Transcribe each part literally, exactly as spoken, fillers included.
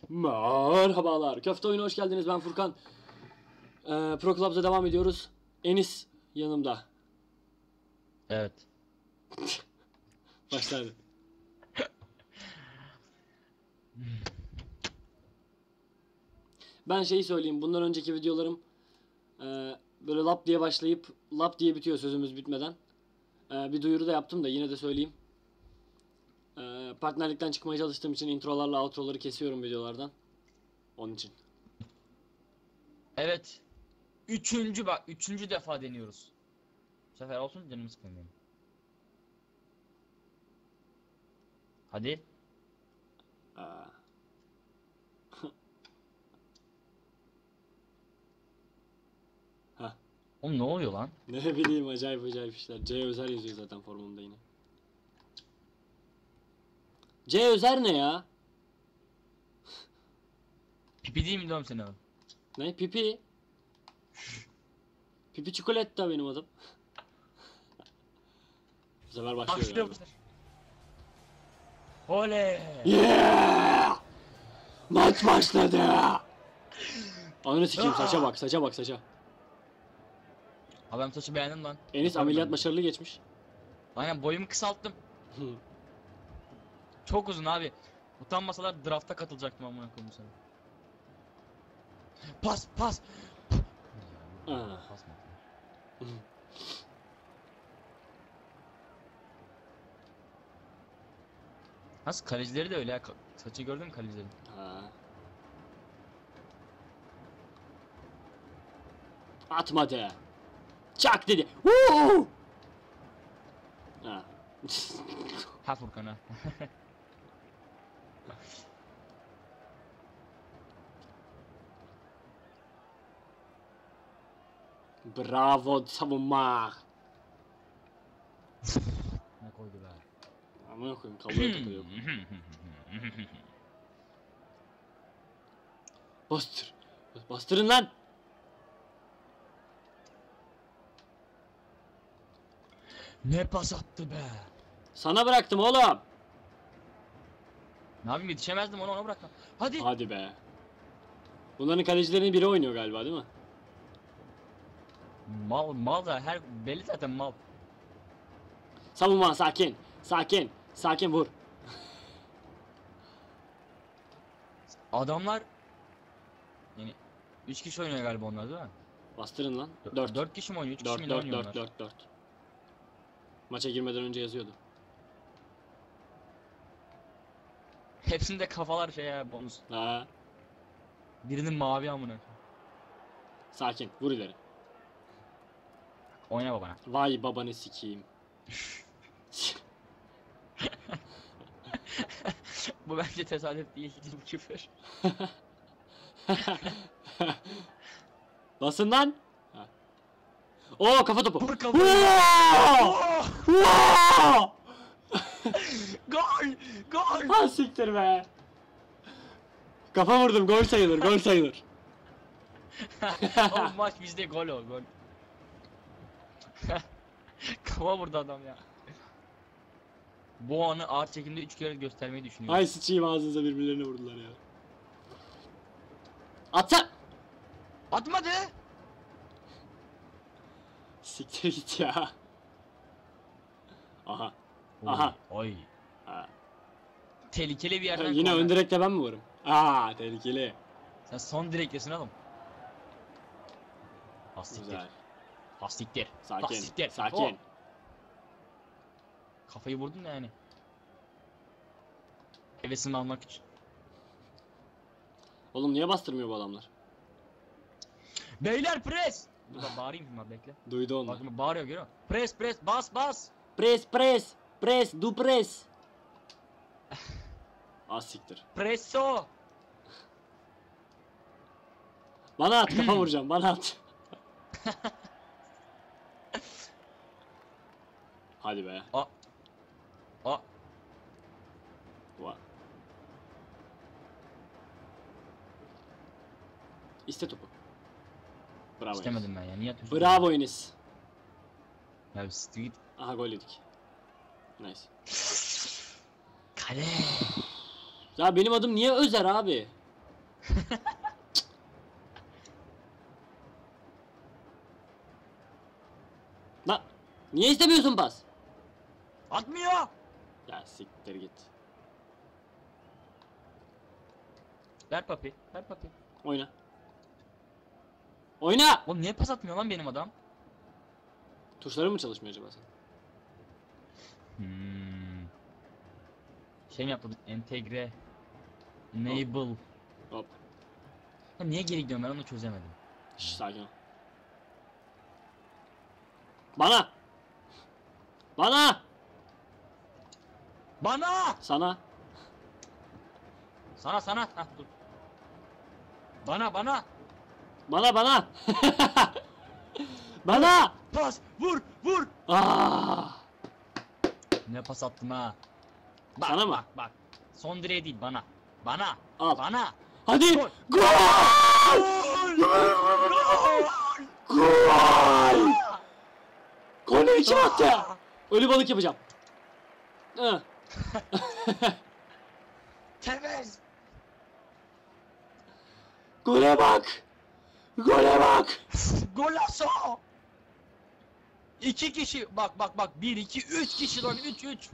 Merhabalar. Köfte oyuna hoş geldiniz. Ben Furkan. Ee, Pro Clubs'a devam ediyoruz. Enis yanımda. Evet. Başladı. Ben şeyi söyleyeyim. Bundan önceki videolarım e, böyle lap diye başlayıp lap diye bitiyor sözümüz bitmeden. E, bir duyuru da yaptım da yine de söyleyeyim. E, partnerlikten çıkmaya çalıştığım için introlarla outroları kesiyorum videolardan. Onun için. Evet. Üçüncü bak. Üçüncü defa deniyoruz. Bu sefer olsun, canımı sıkılmıyor. Hadi. Aa. Hah. Oğlum ne oluyor lan? Ne bileyim, acayip acayip işler. C Özer yazıyor zaten forumumda yine. C Özer ne ya? Pipi değil mi diyorum seni abi? Ne? Pipi. Pipi Çikolata benim adım. Bu sefer başlıyor Başlıyor galiba. bu sefer. Oley. Yeah! Maç başladı. Ananı sikeyim, saça bak, saça bak, saça. Abi ben saçı beğendim lan. Enis Yaparım ameliyat ben. başarılı geçmiş. Aynen, boyumu kısalttım. Çok uzun abi. Utanmasalar drafta katılacaktım amına koyayım sana. Pas pas. Aa. Pas mı? Nasıl, kalecileri de öyle ya. Ka- Saçı gördün mü kalecileri? Ha. Atmadı. Çak dedi. Woo! Ha. Ha Furkan ha. Bravo savunma. Ne koydu be? Aman koyayım, kabloya takılıyor. Bastır. Bastırın lan. Ne pas attı be? Sana bıraktım oğlum. Ne yapayım, yetişemezdim ona, ona bırakma. Hadi. Hadi be. Bunların kalecilerinin biri oynuyor galiba, değil mi? Mal mal da her belli zaten mal. Savunma, sakin. Sakin. Sakin, vur. Adamlar yani üç kişi oynuyor galiba onlar, değil mi? Bastırın lan. dört. dört kişi mi oynuyor? üç kişi dört mi dört oynuyorlar? dört dört dört. Maça girmeden önce yazıyordu. Hepsinde kafalar şey ya, bonus. Ha. Birinin mavi amına. Sakin, vur ileri. Oyna babana. Vay babanı sikeyim. Bu bence tesadüf değil, bu küfür. Basın lan. Ha. Oo, kafa topu. Vur kafayı. Wow! Wow! Gol! Gol! Ha, siktir be. Kafa vurdum, gol sayılır, gol sayılır. Oğlum maç bizde, gol o, gol. Kafa vurdu adam ya. Bu anı ağır çekimde üç kere göstermeyi düşünüyorum. Ay sıçayım, ağzınıza birbirlerine vurdular ya. Atsa! Atmadı! Siktir git ya. Aha. Aha. Oy. Ha. Tehlikeli bir yerden. Yine korner. ön direkte ben mi varım? Aa, tehlikeli. Sen son direktesin oğlum. Hastiktir. Güzel. Hastiktir. Sakin. Hastiktir. Sakin. Oh. Kafayı vurdun da yani. Hevesini almak için. Oğlum niye bastırmıyor bu adamlar? Beyler pres! Dur ben bağırayım şimdi, bekle. Duydu onlar. Bak bağırıyor, görüyor musun? Pres pres, bas bas! Pres pres. Pres du pres. Az siktir. Presso! Bana at, kafa vuracağım, bana at. Hadi be. A. A. Va. İste topu. Bravo. İstemedim ben ya, niye atıyorsun? Enis. Bravo Enis. Ya street. Aha, gol yedik. Nice. Kale. Ya benim adım niye Özer abi? La niye istemiyorsun pas? Atmıyor. Ya siktir git. Ver papi. Ver papi. Oyna. Oyna! Oğlum niye pas atmıyor lan benim adam? Tuşların mı çalışmıyor acaba sen? Hmm. Şey mi yapalım? Entegre. Enable. Hop. Ha, niye geri gidiyorum ben onu çözemedim. Şş, sakin ol. Bana! Bana! Bana! Sana! Sana sana. Hah dur. Bana bana. Bana bana! Bana! Pas vur vur. Aa! Ne pas attım ha. Bak, Sana mı? Bak bak. Son direğe değil bana. Bana. Al. Bana. Hadi! Gol. Gol! Gol! Gol! Golü kim attı? Ölü balık yapacağım. Hı. Tevez. Gole bak! Gole bak! Golazo. İki kişi. Bak bak bak. Bir, iki, üç kişi lan. Üç, üç.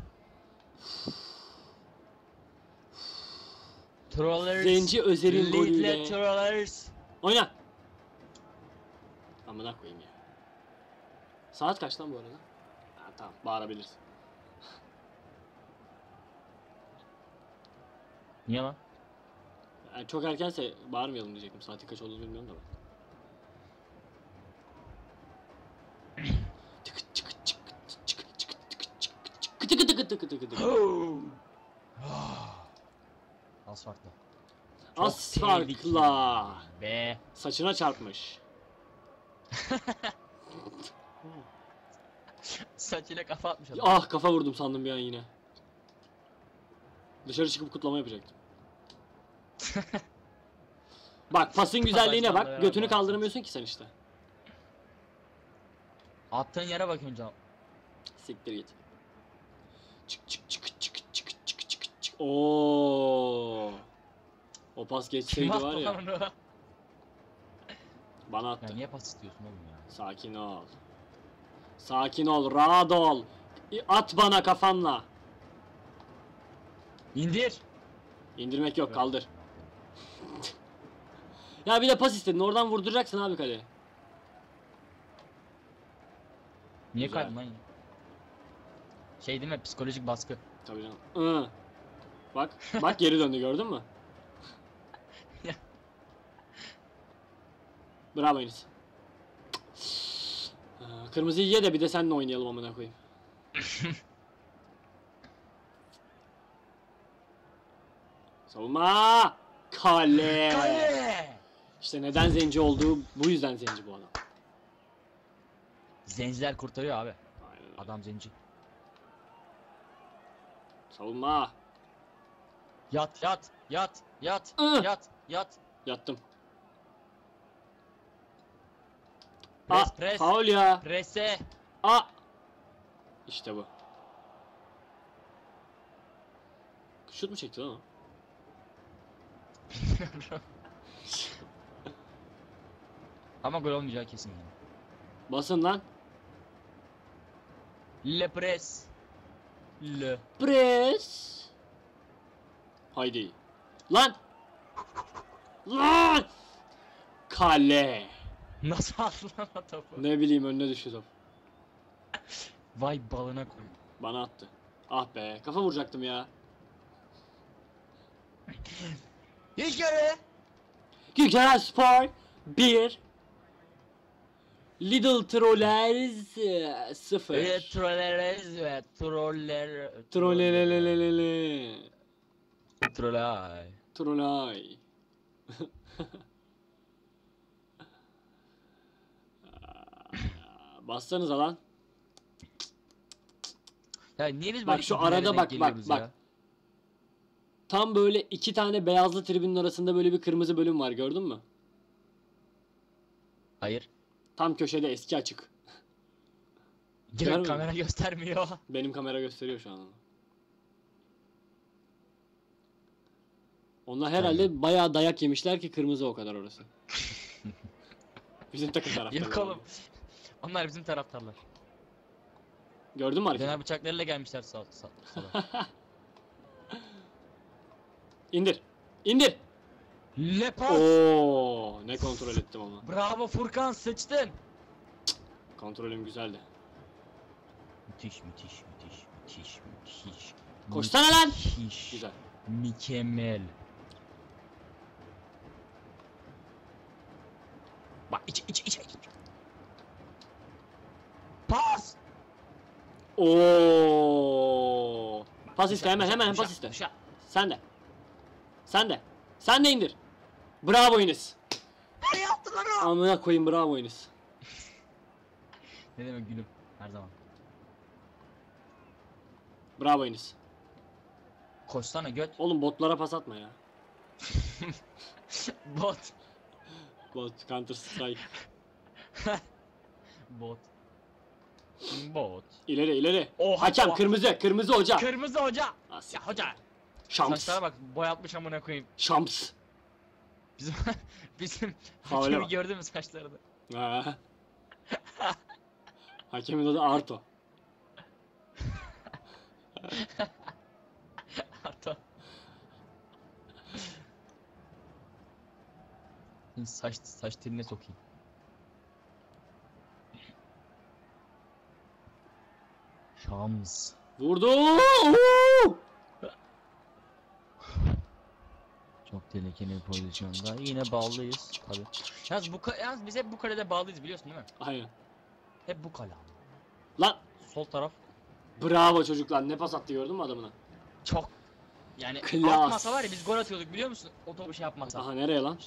Trollers. Zenci Özer'in golüyle. Lidle Trollers. Oyna! Amına koyayım ya. Saat kaç lan bu arada? Ha, tamam bağırabilirsin. Niye lan? Yani çok erkense bağırmayalım diyecektim. Saatin kaç olduğunu bilmiyorum da ben. Tıkı tıkı tıkı tıkı tıkı tıkı tıkı tıkı tıkı tıkı tıkı tıkı. Asfaltla. Çok Asfaltla. tehlikeli Be. Saçına çarpmış. Saçıyla kafa atmış adam. Ah kafa vurdum sandım bir an yine. Dışarı çıkıp kutlama yapacaktım. Bak pasın güzelliğine bak. Götünü kaldıramıyorsun ki sen işte. Attığın yere bak önce. Siktir git. Çık çık çık çık çık çık çık çık. Oo. O pas geçseydi Kim var attı ya. lan onu? Bana Ya attı. niye pas istiyorsun oğlum ya? Sakin ol. Sakin ol, rahat ol. At bana kafanla. İndir. İndirmek yok, kaldır. Ya bir de pas istedin. Oradan vurduracaksın abi kaleye. Niye Güzel. kaydın lan ya? Şey değil mi? Psikolojik baskı. Tabii canım. Hı. Bak, bak geri döndü gördün mü? Ya. Bravo Enis. Aa, Kırmızıyı ye de bir de seninle oynayalım amına koyayım. Savunma! Kale! Kale! İşte neden zenci olduğu bu yüzden zenci bu adam. Zenciler kurtarıyor abi. Aynen öyle. Adam zenci. Savunma! Yat yat yat yat Ih! yat yat. Yattım. Pres Aa, pres. faul ya. Prese. Aa! İşte bu. Şut mu çekti lan o? Ama gol olmayacağı kesin yani. Basın lan. Le pres. Le. Press. Haydi. Lan. Lan. Kale. Nasıl attın lan o topu? Ne bileyim önüne düştü top. Vay balına koy. Bana attı. Ah be kafa vuracaktım ya. Hiç göre. Güzel Spor bir. Little Trollers e, sıfır. Ve trolleriz ve troller. Trollelelelelele. Trollay. Trollay. Bassanıza lan. Ya niye biz Bak böyle şu iblere arada denk bak, bak, geliyoruz bak. ya? Tam böyle iki tane beyazlı tribünün arasında böyle bir kırmızı bölüm var gördün mü? Hayır. Tam köşede eski açık. Direkt Görmedin kamera göstermiyor. Benim kamera gösteriyor şu an onu. Onlar herhalde bayağı dayak yemişler ki kırmızı o kadar orası. Bizim takım taraftarları. Yok oğlum. Onlar bizim taraftarlar. Gördün mü hareketi? Döner bıçaklarıyla gelmişler sağ sağ sağ. İndir. İndir. Lepas. Oo, ne kontrol ettim ama. Bravo Furkan, sıçtın. Kontrolüm güzeldi. Müthiş müthiş müthiş müthiş müthiş. Koşsana lan. Müthiş. Güzel. Mükemmel. Bak iç iç iç iç. Pas. Oo. Pas iste hemen hemen Uşak, pas iste. uşak. Sen de. Sen de. Sen de indir. Bravo Enes. Ne yaptılar o? Amına koyayım bravo Enes. Ne demek gülüm, her zaman. Bravo Enes. Koşsana göt. Oğlum botlara pas atma ya. Bot. Bot Counter Strike. Bot. Bot. İleri ileri. Oha, Hakem oha. kırmızı kırmızı hoca. Kırmızı hoca. As- Ya hoca. Şams. Saçlara bak, boyatmış amına koyayım. Şams. Bizim bizim Faule hakemi bak. gördün mü saçlarını? Ha. Hakemin adı Arto. Hatta. saç saç teline sokayım. Şams. Vurdu. Oo! Çok tehlikeli bir pozisyonda. Yine bağlıyız tabii. Yalnız bu ka- yalnız biz hep bu kalede bağlıyız, biliyorsun değil mi? Aynen. Hep bu kale. Lan Sol taraf bravo çocuklar, ne pas attı gördün mü adamına? çok, yani Klas. atmasa var ya biz gol atıyorduk, biliyor musun? O topu şey yapmasa. Aha nereye lan?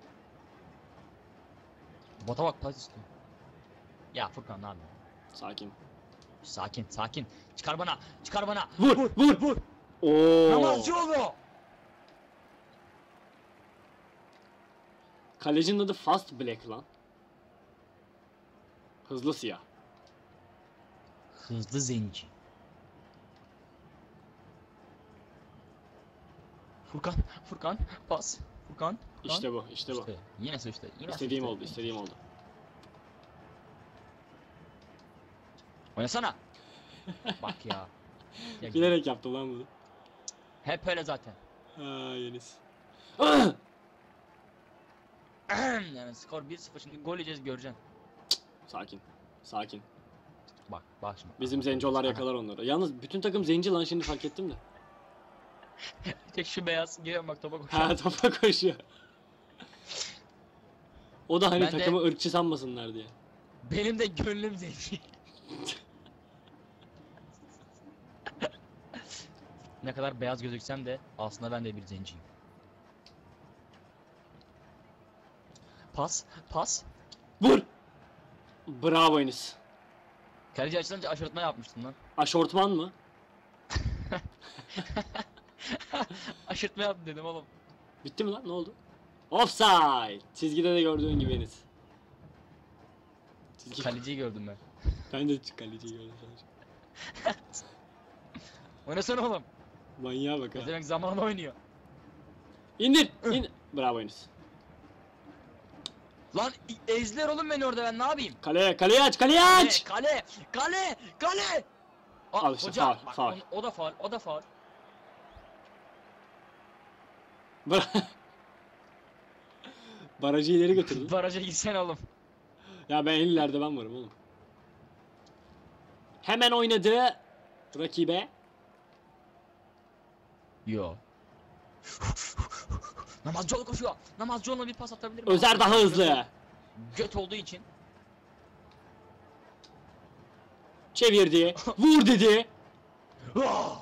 Bota bak, pas istiyor. Ya Furkan ne yapıyorsun? Sakin. Sakin sakin. Çıkar bana. Çıkar bana. Vur vur vur. Oo. Namazcıoğlu. Kalecinin adı Fast Black lan. Hızlı siyah. Hızlı zenci. Furkan, Furkan, pas. Furkan. Furkan. İşte bu, işte bu. İşte, yine sıçtı. Yine İstediğim sıçtı. oldu, istediğim oldu. Oynasana. Bak ya. Ya Bilerek yaptım lan bunu. hep öyle zaten. Ha Yeniz. Yani skor bir sıfır, şimdi gol yiyeceğiz, göreceksin. Sakin. Sakin. Bak, bak şimdi. Bizim zenciolar yakalar onları. Yalnız bütün takım zenci lan, şimdi fark ettim de. Tek şu beyaz geliyor bak, topa koşuyor. Ha topa koşuyor. O da hani Ben de- takımı ırkçı sanmasınlar diye. Benim de gönlüm zenci. Ne kadar beyaz gözüksem de aslında ben de bir zenciyim. Pas, pas. Vur! Bravo Enis. Kaleci açılınca aşırtma yapmıştın lan. Aşortman mı? Aşırtma yaptım dedim oğlum. Bitti mi lan? Ne oldu? Offside! Çizgide de gördüğün gibi Enis. Çizgi... Kaleciyi gördüm ben. Ben de kaleciyi gördüm sadece. Oynasana oğlum. Manyağa bak ha. Demek zamanla oynuyor. İndir! İndir! Bravo Enis. Lan ezler oğlum beni orada, ben ne yapayım? Kaleye, kaleye aç, kaleye Kale, aç! kale, kale, kale. Aa, Al işte, hoca, faul, bak, faul. O, o da faul, o da faul. Bra- Barajı ileri götürdün. Baraja gitsene oğlum. Ya ben en ileride ben varım oğlum. Hemen oynadı rakibe. Yo. Namazcıoğlu koşuyor. Namazcıoğlu'na bir pas atabilir mi? Özer daha hızlı. Göt olduğu için. Çevirdi. Vur dedi. Ah!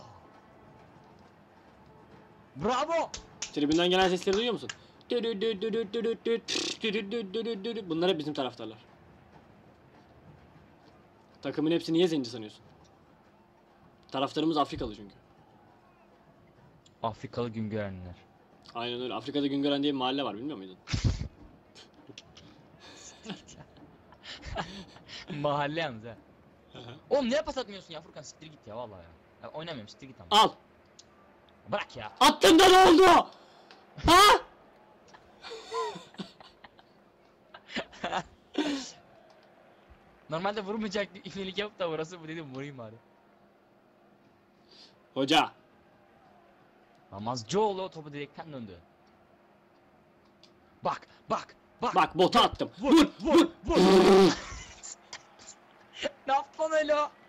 Bravo. Tribünden gelen sesleri duyuyor musun? Bunlar hep bizim taraftarlar. Takımın hepsi niye zenci sanıyorsun? Taraftarımız Afrikalı çünkü. Afrikalı Güngörenler. Aynen öyle. Afrika'da Güngören diye bir mahalle var, bilmiyor muydun? Mahalle yalnız ha. Aha. Oğlum niye pas atmıyorsun ya Furkan, siktir git ya vallahi ya. Ya oynamıyorum, siktir git ama. Al. Bırak ya. Attın da ne oldu? Ha! Normalde vurmayacak iyilik yapıp da burası bu dedim vurayım bari. Hoca. Namazcıoğlu topu direkten döndü. Bak bak bak. Bak bota attım. Vur Vur vur vur. vur. Ne yaptın lan öyle o?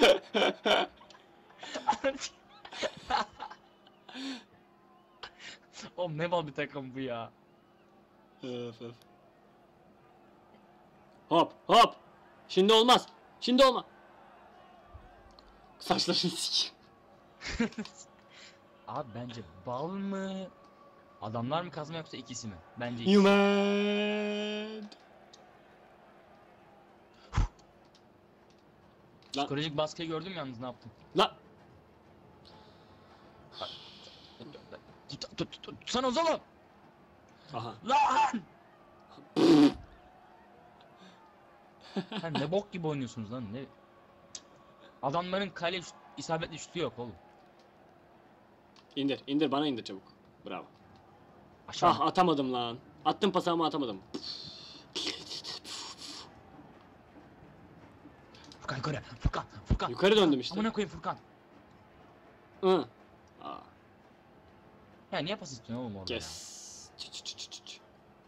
Oğlum ne mal bir takım bu ya. Öf, öf. Hop hop. Şimdi olmaz. Şimdi olma. Saçlarını sikeyim. Abi bence bal mı? Adamlar mı kazma yoksa ikisi mi? Bence ikisi. You mad? Lan Psikolojik baskıyı gördün mü yalnız ne yaptın? lan. Tut tut tut tut sana oğlum. Aha. Lan! Sen ne bok gibi oynuyorsunuz lan ne? Adamların kale şut, isabetli şutu yok oğlum. İndir indir bana indir çabuk. Bravo. Aşağı. Ah atamadım lan. Attım pası ama atamadım. Furkan yukarı. Furkan. Furkan. Yukarı döndüm işte. Amına koyayım Furkan. Hı. Aa, Ya niye pas istiyorsun oğlum orada ya? kes. Çı çı çı çı çı çı.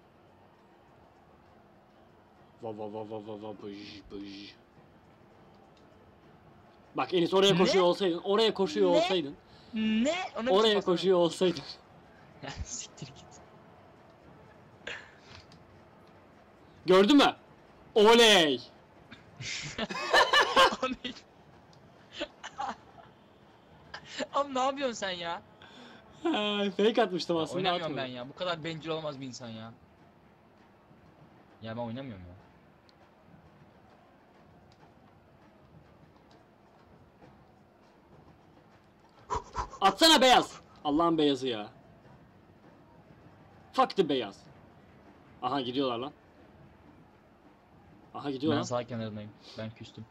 Va va va va va va bıj bıj. Bak Enis oraya Ne? koşuyor olsaydın, oraya koşuyor Ne? olsaydın, Ne? Ona bir şey oraya basana. koşuyor olsaydın. Ya siktir git. Gördün mü? Oley! O ne? Oğlum ne yapıyorsun sen ya? Ha, fake atmıştım Ya aslında. oynamıyorum ben atmadım. ya. Bu kadar bencil olamaz bir insan ya. Ya ben oynamıyorum ya. Atsana beyaz. Allah'ın beyazı ya. Fuck the beyaz. Aha gidiyorlar lan. Aha gidiyor Ben lan. sağ kenarındayım. Ben küstüm.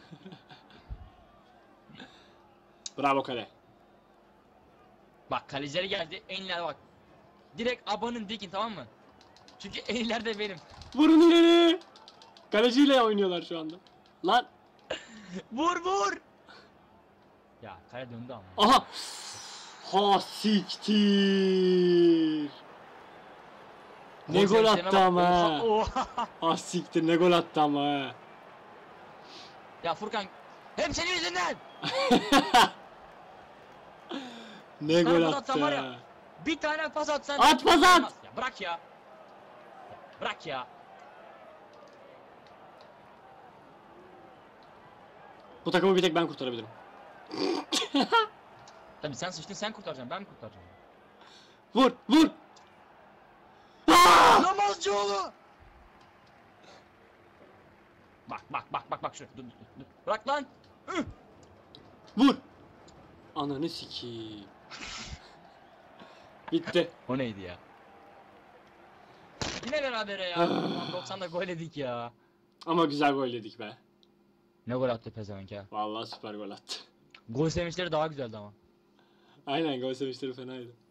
Bravo kale. Bak kalecileri geldi. En ileride bak. Direkt abanın dikin tamam mı? Çünkü en ileride benim. Vurun ileri. Kaleciyle oynuyorlar şu anda. Lan. Vur vur. Ya kale döndü ama. Aha. Ha siktir. Ne gol sevinçlerine attı bak. ama. Oha, ha. oha. Ha siktir ne gol attı ama. ha. Ya Furkan hep senin yüzünden. Ne Sana gol bunu attı. atsam var ya. ha. Bir tane pas atsan. At pas at. Olmaz. Ya bırak ya. Bırak ya. Bu takımı bir tek ben kurtarabilirim. Tabii sen sıçtın sen kurtaracaksın ben mi kurtaracağım? Vur vur. Aa! Namazcıoğlu. Bak bak bak bak bak şuraya dur, dur, dur. Bırak lan. Hı. Vur. Ananı sikeyim. Bitti. O neydi ya? Yine berabere ya. Ulan doksanda gol yedik ya. Ama güzel gol yedik be. Ne gol attı pezevenk ya. Vallahi süper gol attı. Gol sevinçleri daha güzeldi ama. Aynen gol sevinçleri fenaydı.